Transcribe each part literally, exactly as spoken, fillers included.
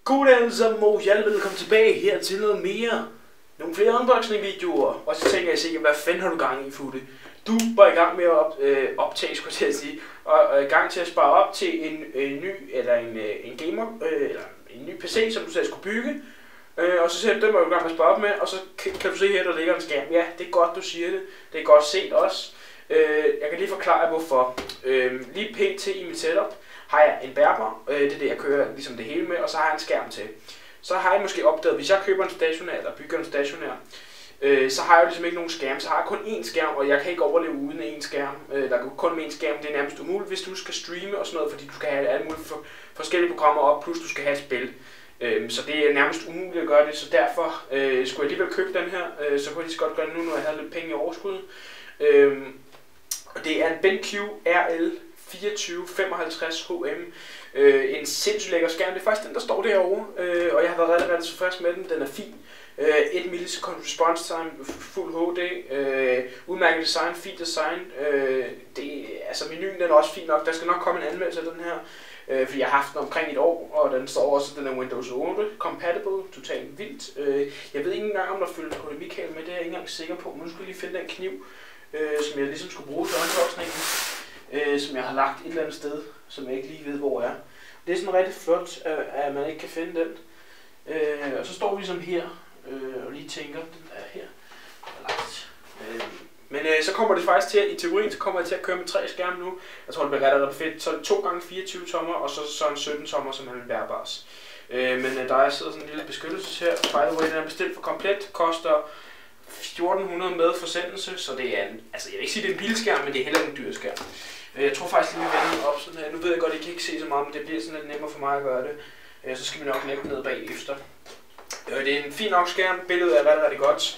Goddag alle sammen, og hjertelig velkommen tilbage her til noget mere. Nogle flere unboxing videoer. Og så tænker jeg sikkert, hvad fanden har du gang i, Futte? Du var i gang med at op, øh, optage, skulle jeg sige, og er i gang til at spare op til en øh, ny, eller en, øh, en gamer, øh, eller en ny P C, som du selv skulle bygge. Øh, og så siger du, den var du i gang med at spare op med, og så kan, kan du se her, der ligger en skærm. Ja, det er godt, du siger det. Det er godt set også. Øh, jeg kan lige forklare hvorfor. Øh, lige pt i mit setup har jeg en bærbar, øh, det er det jeg kører ligesom det hele med, og så har jeg en skærm til. Så har jeg måske opdaget, hvis jeg køber en stationær, eller bygger en stationær, øh, så har jeg jo ligesom ikke nogen skærm, så har jeg kun én skærm, og jeg kan ikke overleve uden én skærm. Øh, der er kun med én skærm, det er nærmest umuligt, hvis du skal streame og sådan noget, fordi du skal have alle mulige for, forskellige programmer op, plus du skal have et spil. Øh, så det er nærmest umuligt at gøre det, så derfor øh, skulle jeg alligevel købe den her, øh, så kunne jeg lige så godt gøre det nu, når jeg havde lidt penge i overskud. Øh, og det er en BenQ R L fireogtyve femoghalvtreds H M. Øh, en sindssygt lækker skærm. Det er faktisk den, der står derovre. Øh, og jeg har været rigtig, rigtig tilfreds med den. Den er fin. Øh, et millisekund response time, fuld H D. Øh, udmærket design, fint design. Øh, det, altså menuen den er også fin nok. Der skal nok komme en anmeldelse af den her. Øh, fordi jeg har haft den omkring et år, og den står også, den er Windows otte compatible, totalt vildt. Øh, jeg ved ikke engang, om der følger H D M I-kabel med, det er jeg ikke engang sikker på. Men nu skal jeg lige finde den kniv, øh, som jeg ligesom skulle bruge til unboxningen. Øh, som jeg har lagt et eller andet sted, som jeg ikke lige ved, hvor er. Det er sådan rigtig flot, at man ikke kan finde den. Øh, og så står vi ligesom her, øh, og lige tænker, den er her. Lagt. Øh, men øh, så kommer det faktisk til, i teorien, så kommer jeg til at køre med tre skærme nu. Jeg tror, det bliver rigtig, rigtig fedt. Så to gange fireogtyve tommer, og så, så en sytten tommer, som er en bærbars. Øh, men øh, der er sidder sådan en lille beskyttelse her. By the way, den er bestilt for komplet, koster fjorten hundrede med forsendelse, så det er en, altså jeg vil ikke sige, det er en bilskærm, men det er heller en dyr skærm. Jeg tror faktisk lige, vi vender den op sådan her. Nu ved jeg godt, at I kan ikke se så meget, men det bliver sådan lidt nemmere for mig at gøre det. Så skal vi nok lægge den ned bagefter. Det er en fin nok skærm, billedet er rigtig, rigtig godt.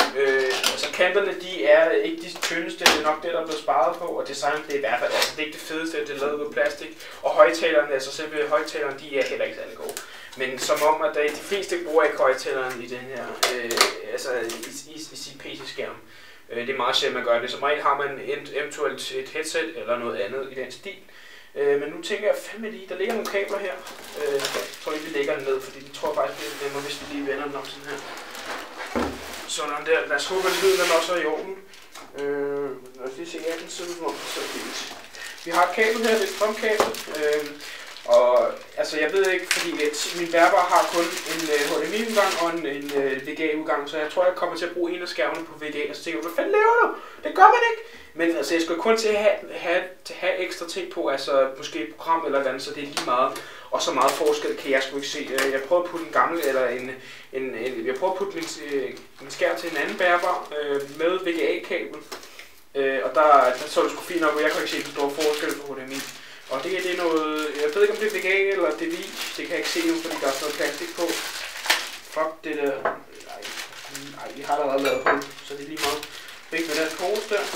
Altså kanterne, de er ikke de tyndeste, det er nok det, der er blevet sparet på, og design, det er i hvert fald, altså det er ikke det fedeste, det er lavet ud af plastik. Og højtalerne, altså selve højtalerne, de er heller ikke særlig gode. Men som om, at de fleste bruger ikke højtaleren i den her, øh, altså i, i, i sin P C-skærm. Det er meget sjældent, man gør det. Som regel har man eventuelt et headset eller noget andet i den stil. Men nu tænker jeg fandme lige, der ligger nogle kabler her. Jeg tror ikke, vi lægger den ned, fordi det tror jeg faktisk bliver nemmere, hvis vi lige vender den op sådan her. Sådan der. Lad os håbe, at lyden også er i orden. Lad os lige se, at den sidder ud, så fint. Vi har et kabel her, det er et strømkabel. Og altså jeg ved ikke, fordi at min bærbar har kun en uh, H D M I-udgang og en, en uh, V G A-udgang, så jeg tror, jeg kommer til at bruge en af skærmene på V G A, og så tænker jeg, hvad fanden laver du? Det gør man ikke! Men altså, jeg skal kun til at have, have, til have ekstra ting på, altså måske et program eller andet, så det er lige meget. Og så meget forskel kan jeg sgu ikke se. Jeg prøver at putte en gammel, eller en, en, en jeg prøver at putte min, min skærm til en anden bærbar øh, med V G A-kabel. Øh, og der, der så det sgu fint nok, og jeg kan ikke se den store forskel på H D M I. Og det, det er noget, jeg ved ikke om det er V G A eller D V I, det kan jeg ikke se nu, fordi der er sådan noget plastik på. Fuck det der, nej, nej vi har allerede lavet på, så det er lige meget. Væk med den pose der.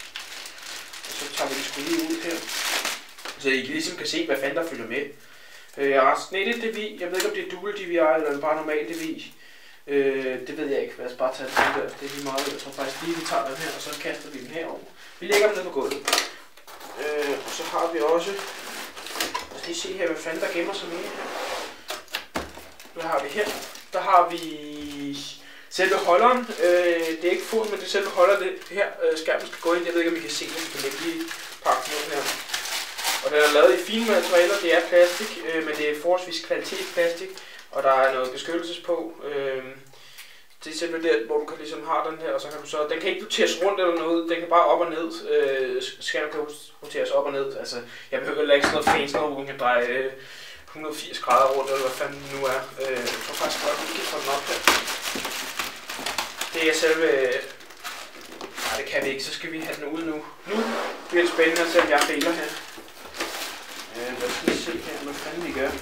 Og så tager vi det sgu lige ud her. Så I ligesom kan se, hvad fanden der følger med. Øh, resten, nej, det er D V I, jeg ved ikke om det er dual D V I eller bare normal D V I. Øh, det ved jeg ikke, lad os bare tage den der, det er lige meget. Jeg tror faktisk lige, vi tager den her, og så kaster vi den herover. Vi lægger den ned på gulvet. Øh, og så har vi også, lad os lige se her, hvad fanden der gemmer sig med her. Hvad har vi her? Der har vi selve holderen. Øh, det er ikke foden, men det er selve holder, det her øh, skærmen skal gå ind. Jeg ved ikke, om I kan se det, vi kan lægge lige pakke den her. Og den er lavet i fine materialer, det er plastik, øh, men det er forholdsvis kvalitetsplastik, og der er noget beskyttelse på. Øh, Det er simpelthen der, hvor du kan ligesom have den her, og så kan du så, den kan ikke roteres rundt eller noget, den kan bare op og ned, øh, skærmen kan roteres op og ned, altså, jeg behøver heller ikke sådan noget fancy noget, hvor man kan dreje øh, et hundrede og firs grader rundt, eller hvad fanden det nu er. Øh, jeg tror faktisk godt, vi kan få den op her. Det er selve, øh, nej det kan vi ikke, så skal vi have den ud nu. Nu bliver det spændende at se, om jeg fejler her. Øh, lad os lige se her, hvad fanden vi gør.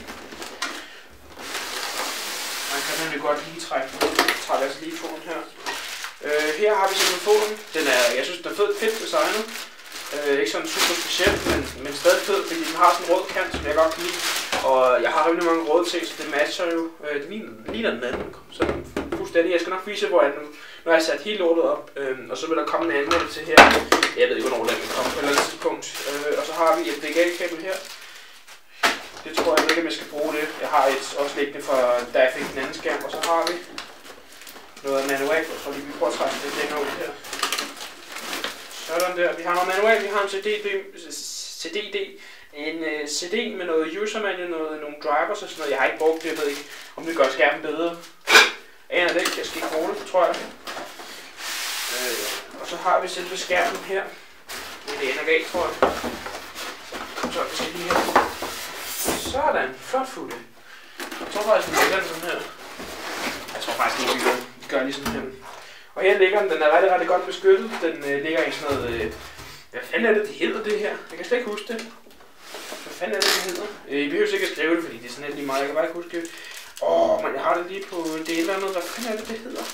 Man kan nemlig godt lige trække den. Jeg trækker altså lige foden her. Øh, her har vi simpelthen foden. Den er, jeg synes, den er fed, fedt designet. Øh, ikke sådan super specielt, men, men stadig fed, fordi den har sådan en rød kant, som jeg godt kan lide. Og jeg har rimelig mange røde ting, så det matcher jo. Øh, det ligner den anden. Så fuldstændig. Jeg skal nok vise, hvor jeg nu, når jeg har sat hele lortet op. Øh, og så vil der komme en anmeldelse her. Jeg ved ikke, hvornår den vil komme på et eller andet tidspunkt. Øh, og så har vi et V G A-kabel her. Det tror jeg ikke, om jeg skal bruge det. Jeg har et også liggende fra, da jeg fik den anden skærm, og så har vi noget manual. Jeg tror lige, vi prøver at trække det længere ud her. Sådan der. Vi har noget manual, vi har en C D-D, en uh, C D med noget user manual, noget, nogle drivers og sådan noget. Jeg har ikke brugt det, jeg ved ikke, om det gør skærmen bedre. Aner det ikke, jeg skal ikke bruge det, tror jeg. Øh, og så har vi selve skærmen her. Det ender galt, tror jeg. Så vi skal lige her. Sådan, flot fulde. Jeg tror faktisk, vi lægger den sådan her. Jeg tror faktisk ikke, vi gør, vi gør lige sådan her. Og her ligger den, den er rigtig, rigtig godt beskyttet. Den øh, ligger i sådan noget... Øh, hvad fanden er det, det hedder det her? Jeg kan slet ikke huske det. Hvad fanden er det, det hedder? Øh, I behøver ikke at skrive det, fordi det er sådan lidt lige meget. Jeg kan bare ikke huske det. Åh, oh, men jeg har det lige på det eller andet. Hvad fanden er det, det hedder?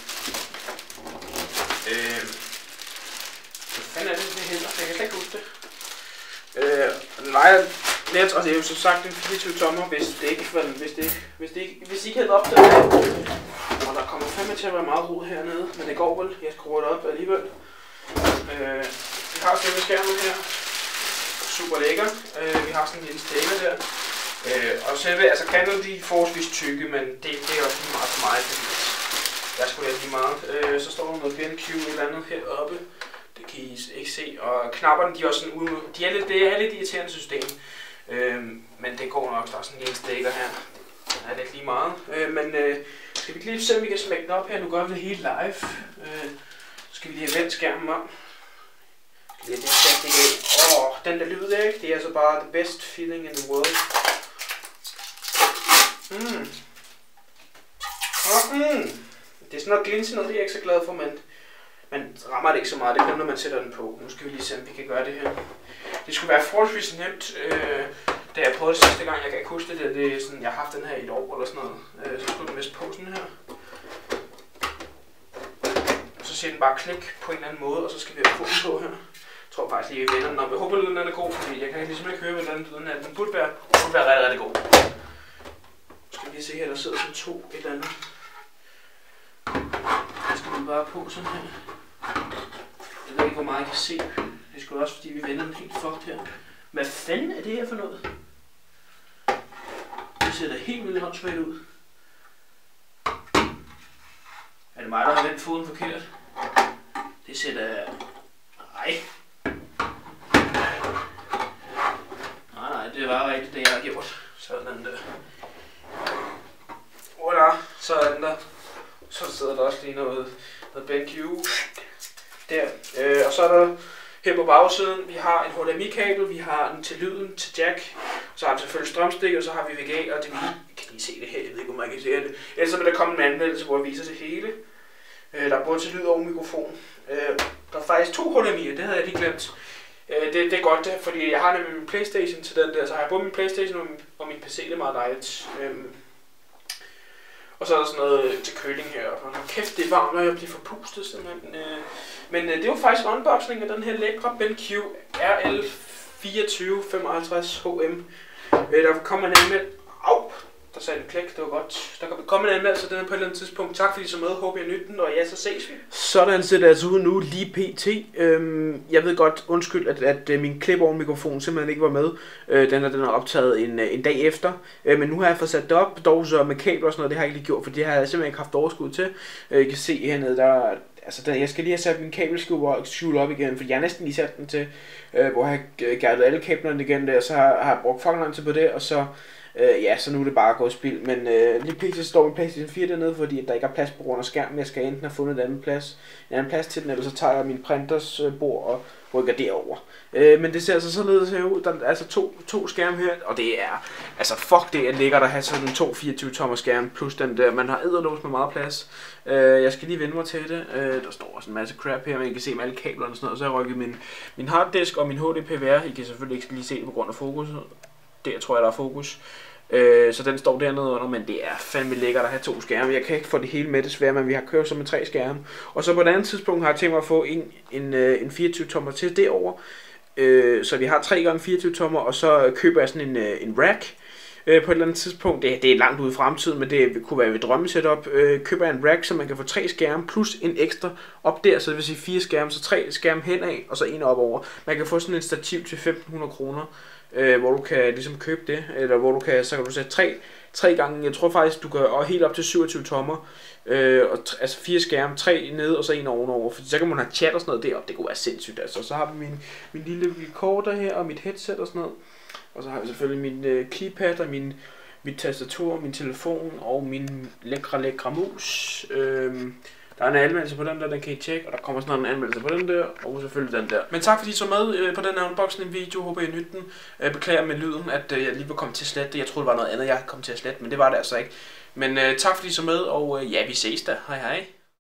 Øh, hvad fanden er det, det hedder? Jeg kan slet ikke huske det. Øh, den vejer let, og det er jo som sagt en fireogtyve tommer, hvis det ikke, hvis det, hvis det ikke, hvis I ikke havde opdaget det. Og der kommer fandme til at være meget rod hernede, men det går vel. Jeg skruer det op alligevel. Øh, vi har selve skærmen her. Super lækker. Øh, vi har sådan en lille stikker der. Øh, og selve, altså kanterne de er forholdsvis tykke, men det, det er også lige meget for mig, fordi jeg skulle have lige meget. Øh, så står der noget BenQ eller andet heroppe. Det kan I ikke se. Og knapperne de er også sådan ude. De er lidt, det er lidt irriterende system. Øh, men det går nok. Der er sådan en lille stikker her. Den er lidt lige meget. Øh, men øh, skal vi lige se, om vi kan smække den op her. Nu gør vi det helt live. Øh, så skal vi lige have vendt skærmen om. Skal vi have det det Åh, oh, den der lyd der, ikke? Det er altså bare the best feeling in the world. Mm. Oh, mm. Det er sådan noget glinse, noget jeg er ikke så glad for, men man rammer det ikke så meget. Det er når man sætter den på. Nu skal vi lige se, om vi kan gøre det her. Det skulle være forholdsvis nemt, øh, da jeg prøvede det sidste gang. Jeg kan ikke huske det, det er sådan, jeg har haft den her i et år eller sådan noget. Øh, så skulle den vist på sådan her. Og så siger den bare klik på en eller anden måde, og så skal vi have på den på her. Jeg tror faktisk lige, at vi vender den op. Jeg håber, lyden er god, fordi jeg kan ligesom ikke høre, hvordan lyden er. Den burde være, burde være rigtig, rigtig god. Nu skal vi lige se her, der sidder sådan to et eller andet. Det skal vi bare på sådan her. Jeg ved ikke, hvor meget jeg kan se. Det er sgu også, fordi vi vender den helt fucked her. Hvad fanden er det her for noget? Det ser da helt vildt håndsvagt ud. Er det mig, der har vendt foden forkert? Det ser da... Nej. Nej, nej, det var rigtigt, det jeg har gjort. Sådan der. Voilà, sådan der. Så sidder der også lige noget, noget BenQ der. Øh, og så er der her på bagsiden, vi har en H D M I-kabel, vi har en til lyden, til jack, så har vi selvfølgelig strømstik, og så har vi V G A, og det kan I se det her, jeg ved ikke, om man kan se det. Ellers vil der komme en anmeldelse, hvor jeg viser det hele. Øh, der er både til lyd og mikrofon. Øh, der er faktisk to H D M I'er, det havde jeg lige glemt. Øh, det, det er godt, fordi jeg har nemlig min Playstation til den der, så har jeg både min Playstation og min, og min P C, det er meget dejligt. Øh, Og så er der sådan noget til køling her. Og kæft, det er varmt, når jeg bliver forpustet simpelthen. Men det var faktisk unboxing af den her lækre BenQ R L fireogtyve femoghalvtreds H M. Der kommer en anmeldelse. Au! Der sagde en klik, det var godt. Der kan komme en anmeldelse den her på et eller andet tidspunkt. Tak fordi I så med. Håber jeg nytte den, og ja, så ses vi. Sådan ser det altså ud nu, lige pt. Øhm, jeg ved godt, undskyld, at, at min klip-over-mikrofon simpelthen ikke var med. Øh, den, er, den er optaget en, en dag efter. Øh, men nu har jeg fået sat det op, dog så med kabler og sådan noget, det har jeg ikke lige gjort, for det har jeg simpelthen ikke haft overskud til. Øh, I kan se hernede, der altså der, jeg skal lige have sat min kabelskjul op igen, for jeg har næsten lige sat den til, øh, hvor jeg har gærdet alle kablerne igen der, så har, har jeg brugt fucking lang tid på det, og så Øh, ja, så nu er det bare gået spil, men øh, lige pludselig står min PlayStation fire dernede, fordi at der ikke er plads på grund af skærmen. Jeg skal enten have fundet en anden plads, en anden plads til den, eller så tager jeg min printers øh, bord og rykker derover. Øh, men det ser altså således her ud. Der er altså to, to skærme her, og det er, altså fuck det er lækkert at have sådan en to fireogtyve tommer skærm, plus den der, man har edderlås med meget plads. Øh, jeg skal lige vende mig til det. Øh, der står også en masse crap her, men I kan se med alle kablerne og sådan noget, og så har jeg rykket min, min harddisk og min H D P V R. I kan selvfølgelig ikke lige se det på grund af fokuset. Der tror jeg, der er fokus. Øh, så den står dernede under, men det er fandme lækkert at have to skærme. Jeg kan ikke få det hele med desværre, men vi har kørt så med tre skærme. Og så på et andet tidspunkt har jeg tænkt mig at få en, en, en fireogtyve tommer til derovre. Øh, så vi har tre gange fireogtyve tommer, og så køber jeg sådan en, en rack. øh, på et eller andet tidspunkt. Det, det er langt ude i fremtiden, men det kunne være et drømmesetup. Øh, køber en rack, så man kan få tre skærme plus en ekstra op der, så det vil sige fire skærme, så tre skærme henad og så en op over. Man kan få sådan en stativ til femten hundrede kroner, øh, hvor du kan ligesom købe det, eller hvor du kan, så kan du sætte tre, tre gange, jeg tror faktisk, du kan og helt op til syvogtyve tommer, øh, og altså fire skærme, tre nede og så en ovenover, for så kan man have chat og sådan noget deroppe, det kunne være sindssygt altså. Så har vi min, min lille recorder her, og mit headset og sådan noget, og så har vi selvfølgelig min øh, keypad og min, mit tastatur, min telefon og min lækre, lækre mus. Øh, Der er en anmeldelse på den der, den kan I tjekke, og der kommer sådan en anmeldelse på den der, og selvfølgelig den der. Men tak fordi I så med øh, på den her unboxing video, håber I nytte den. Øh, beklager med lyden, at øh, jeg lige var kommet til at slette det. Jeg troede det var noget andet, jeg kom til at slette, men det var det altså ikke. Men øh, tak fordi I så med, og øh, ja, vi ses da. Hej hej.